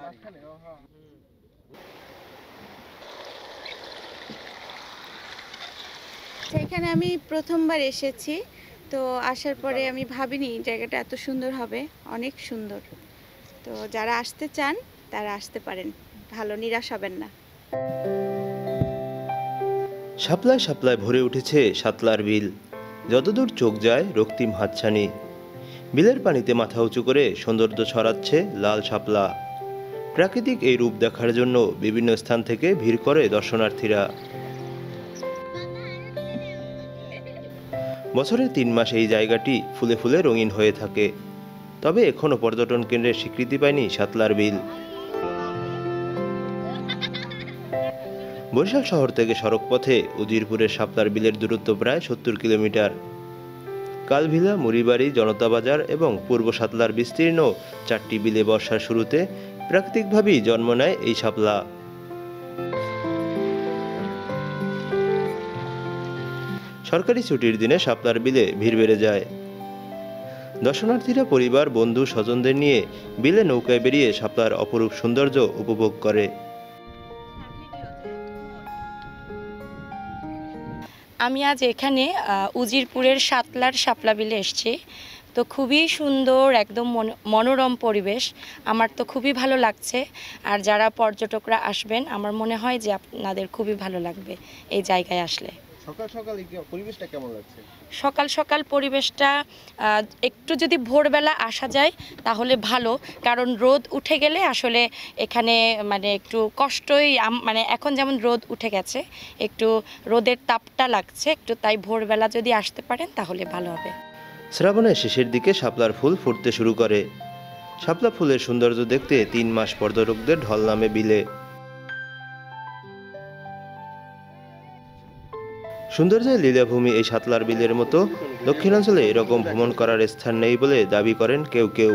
এখানে আমি প্রথমবার এসেছি, তো আসার পরে আমি ভাবিনি জায়গাটা এত সুন্দর হবে। অনেক সুন্দর। তো যারা আসতে চান তারা আসতে পারেন, ভালো, নিরাশ হবেন না। শাপলায় শাপলায় ভরে উঠেছে শাতলার বিল। যতদূর চোখ যায় রক্তিম হাতছানি। বিলের পানিতে মাথা উঁচু করে সৌন্দর্য ছড়াচ্ছে লাল শাপলা। প্রাকৃতিক এই রূপ দেখার জন্য বিভিন্ন স্থান থেকে ভিড় করে দর্শনার্থীরা। বছরের 3 মাস এই জায়গাটি ফুলে ফুলে রঙিন হয়ে থাকে। তবে এখনও পর্যটন কেন্দ্রের স্বীকৃতি পায়নি শাতলার বিল। বরিশাল শহর থেকে সড়ক পথে উজিরপুরের শাপলার বিলের দূরত্ব প্রায় 70 কিলোমিটার। কালভিলা, মুড়িবাড়ি, জনতা বাজার এবং পূর্ব শাতলার বিস্তীর্ণ 4টি বিলে বর্ষার শুরুতে প্রাকৃতিকভাবেই জন্ম নেয় এই শাপলা। সরকারি ছুটির দিনে শাপলার বিলে ভিড় বেড়ে যায়। দর্শনার্থীরা পরিবার, বন্ধু, স্বজনদের নিয়ে বিলে নৌকায় বেরিয়ে শাপলার অপরূপ সৌন্দর্য উপভোগ করে। আমি আজ এখানে উজিরপুরের শাতলার শাপলা বিলে এসেছি। তো খুবই সুন্দর, একদম মনোরম পরিবেশ। আমার তো খুবই ভালো লাগছে। আর যারা পর্যটকরা আসবেন, আমার মনে হয় যে আপনাদের খুবই ভালো লাগবে এই জায়গায় আসলে। সকাল সকাল পরিবেশটা কেমন লাগছে? সকাল সকাল পরিবেশটা একটু যদি ভোরবেলা আসা যায় তাহলে ভালো, কারণ রোদ উঠে গেলে আসলে এখানে মানে একটু কষ্টই, মানে এখন যেমন রোদ উঠে গেছে, একটু রোদের তাপটা লাগছে একটু, তাই ভোরবেলা যদি আসতে পারেন তাহলে ভালো হবে। শ্রাবণের শেষের দিকে শাপলার ফুল ফুটতে শুরু করে। শাপলা ফুলের সৌন্দর্য দেখতে 3 মাস পর্যটকদের ঢল নামে বিলে। সৌন্দর্যের লীলাভূমি এই শাতলার বিলের মতো দক্ষিণাঞ্চলে এরকম ভ্রমণ করার স্থান নেই বলে দাবি করেন কেউ কেউ।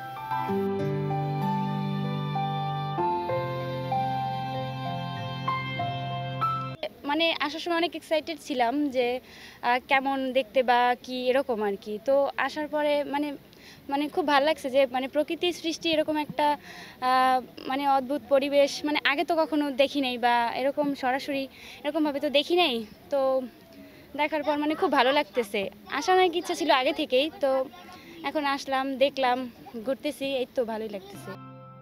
মানে আসার সময় অনেক এক্সাইটেড ছিলাম যে কেমন দেখতে বা কি এরকম আর কি। তো আসার পরে মানে খুব ভালো লাগছে যে মানে প্রকৃতির সৃষ্টি এরকম একটা মানে অদ্ভুত পরিবেশ, মানে আগে তো কখনো দেখি নাই বা এরকম সরাসরি এরকমভাবে তো দেখি নাই। তো দেখার পর মানে খুব ভালো লাগতেছে। আসার অনেক ইচ্ছা ছিল আগে থেকেই, তো এখন আসলাম, দেখলাম, ঘুরতেছি, এই তো ভালোই লাগতেছে।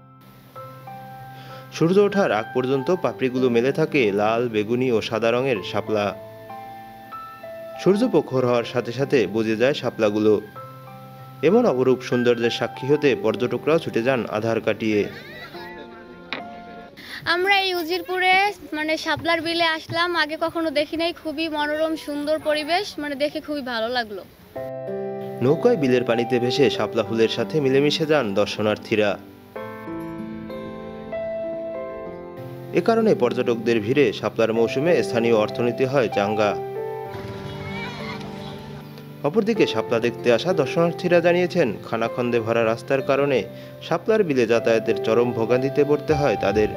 সূর্য ওঠার আগ পর্যন্ত পাপড়িগুলো মেলে থাকে লাল, বেগুনি ও সাদা রঙের শাপলা। সূর্য প্রখর হওয়ার সাথে সাথে বুঝে যায় শাপলাগুলো। এমন অপরূপ সৌন্দর্যের সাক্ষী হতে পর্যটকরাও ছুটে যান আধার কাটিয়ে। আমরা এই উজিরপুরে মানে শাপলার বিলে আসলাম, আগে কখনো দেখি নাই। খুবই মনোরম সুন্দর পরিবেশ, মানে দেখে খুবই ভালো লাগলো। নৌকায় বিলের পানিতে ভেসে শাপলা ফুলের সাথে মিলেমিশে যান দর্শনার্থীরা। এ কারণে পর্যটকদের ভিড়ে শাপলার মৌসুমে স্থানীয় অর্থনীতি হয় চাঙ্গা। অপরদিকে শাপলা দেখতে আসা দর্শনার্থীরা জানিয়েছেন, খানাখন্দে ভরা রাস্তার কারণে শাপলার বিলে যাতায়াতের চরম ভোগান্তিতে পড়তে হয় তাদের।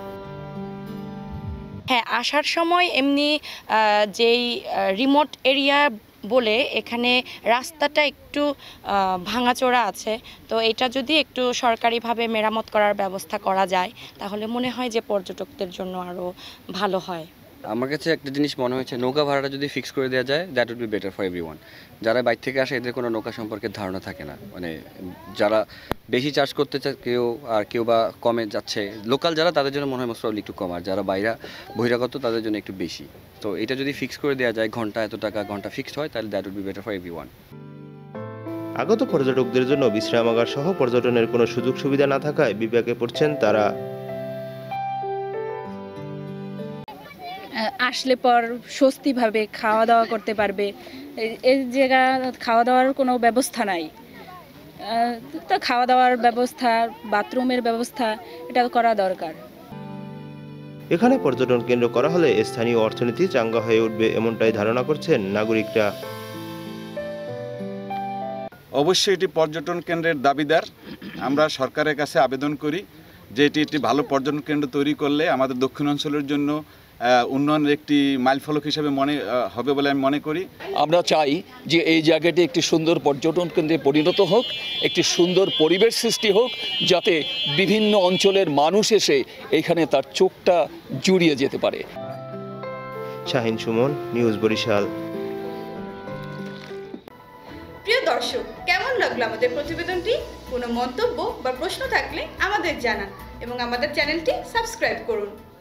হ্যাঁ, আসার সময় এমনি যেই রিমোট এরিয়া বলে এখানে রাস্তাটা একটু ভাঙাচোরা আছে। তো এটা যদি একটু সরকারিভাবে মেরামত করার ব্যবস্থা করা যায় তাহলে মনে হয় যে পর্যটকদের জন্য আরও ভালো হয়। আমার কাছে একটা জিনিস মনে হয়েছে, নৌকা ভাড়াটা যদি ফিক্স করে দেওয়া যায়, that would be better for everyone. যারা বাইরে থেকে আসে এদের কোনো নৌকা সম্পর্কে ধারণা থাকে না, মানে যারা বেশি চার্জ করতে চায় কেউ, আর কেউ বা কমে যাচ্ছে। লোকাল যারা, তাদের জন্য মনে হয় মোস্ট প্রবলি একটু কম, আর যারা বাইরে বহিরাগত তাদের জন্য একটু বেশি। তো এটা যদি ফিক্স করে দেওয়া যায়, ঘন্টা এত টাকা ঘন্টা ফিক্সড হয়, তাহলে that would be better for everyone. আগত পর্যটকদের জন্য বিশ্রামাগার সহ পর্যটনের কোনো সুযোগ সুবিধা না থাকায় বিপাকে পড়ছেন তারা। আসলে পর স্বস্তিভাবে খাওয়া দাওয়া করতে পারবে। এই জায়গা খাওয়া দাওয়ার কোনো ব্যবস্থা নাই, তো খাওয়া দাওয়ার ব্যবস্থা, বাথরুমের ব্যবস্থা এটা করা দরকার। এখানে পর্যটন কেন্দ্র করা হলে স্থানীয় অর্থনীতি চাঙ্গা হয়ে উঠবে, এমনটাই ধারণা করছেন নাগরিকরা। অবশ্যই এটি পর্যটন কেন্দ্রের দাবিদার। আমরা সরকারের কাছে আবেদন করি যে এটি একটি ভালো পর্যটন কেন্দ্র তৈরি করলে আমাদের দক্ষিণাঞ্চলের জন্য উন্নয়নের একটি মাইলফলক হিসেবে হবে বলে আমি মনে করি। আমরা চাই যে এই জায়গাটি একটি সুন্দর পর্যটন কেন্দ্রে পরিণত হোক, একটি সুন্দর পরিবেশ সৃষ্টি হোক, যাতে বিভিন্ন অঞ্চলের মানুষ এসে এখানে তার চোখটা জুড়িয়ে যেতে পারে। শাহিন সুমন, নিউজ বরিশাল। প্রিয় দর্শক, কেমন লাগলো আমাদের প্রতিবেদনটি? কোনো মন্তব্য বা প্রশ্ন থাকলে আমাদের জানান এবং আমাদের চ্যানেলটি সাবস্ক্রাইব করুন।